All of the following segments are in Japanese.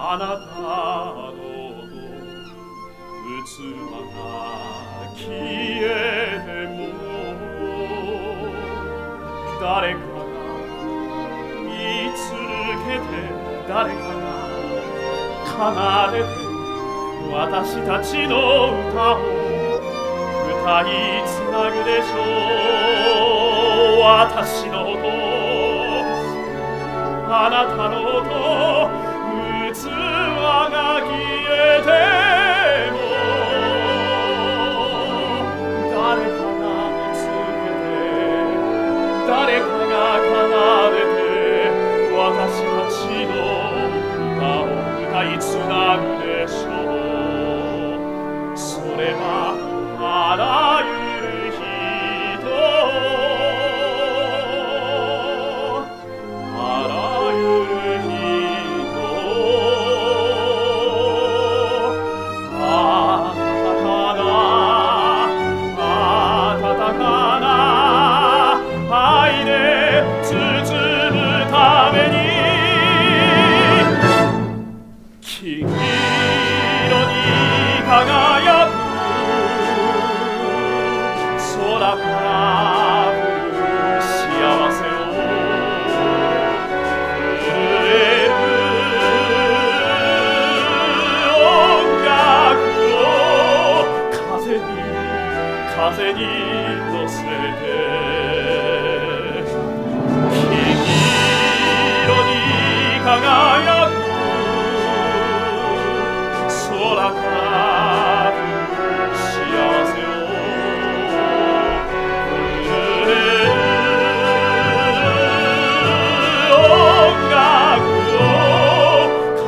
あなたの器が消えても誰かが言い続けて誰かが奏でて私たちの歌を歌いつなぐでしょう。私の音あなたの音器が消えても誰かが見つけて誰かが奏でて私たちの歌を歌いつなぐでしょう。それはあらゆる人あらゆる人温かな温かな愛で包むために金色に輝く空から降る幸せを震える音楽を風に乗せて金色に輝く空から降る幸せを震える音楽を風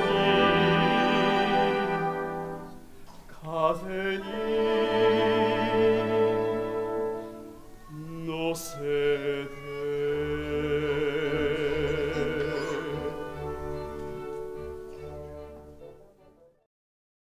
に乗せて